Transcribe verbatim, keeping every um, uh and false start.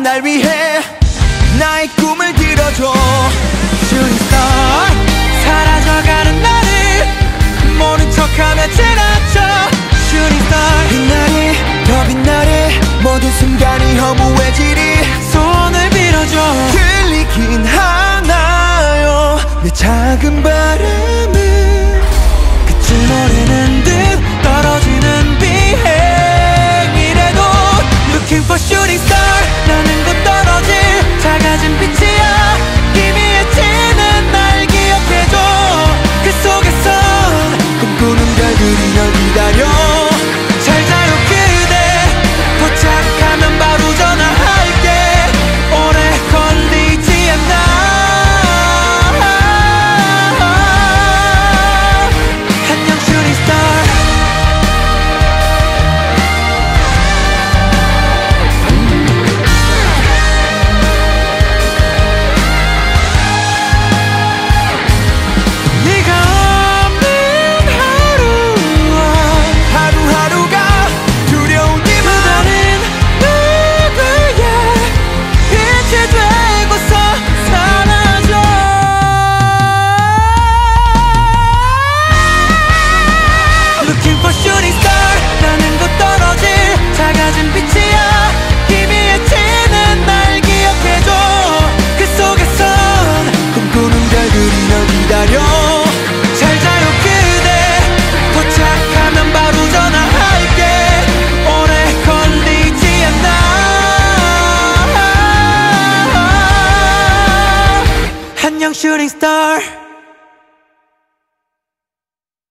난 날 위해 나의 꿈을 들어줘. Shooting star 사라져가는 나를 모른 척하며 지나쳐. Shooting star 빛나리 더 빛나리 모든 순간이 허무해지리 손을 빌어줘. 들리긴 하나요 내 작은 바람은 끝을 모르는 듯 떨어지는 비행이래도 Looking for shooting star 나는 곧 떨어질 작아진 빛이야. 희미해지는 날 기억해줘. 그 속에선 꿈꾸는 별들이 널 기다려. 잘 자요 그대 도착하면 바로 전화할게. 오래 걸리지 않아. 안녕 shooting star. Shooting star 나는 곧 떨어질 작아진 빛이야. 희미해지는 날 기억해줘. 그 속에선 꿈꾸는 별들이 널 기다려. 잘 자요 그대 도착하면 바로 전화할게. 오래 걸리지 않아. 안녕 shooting star.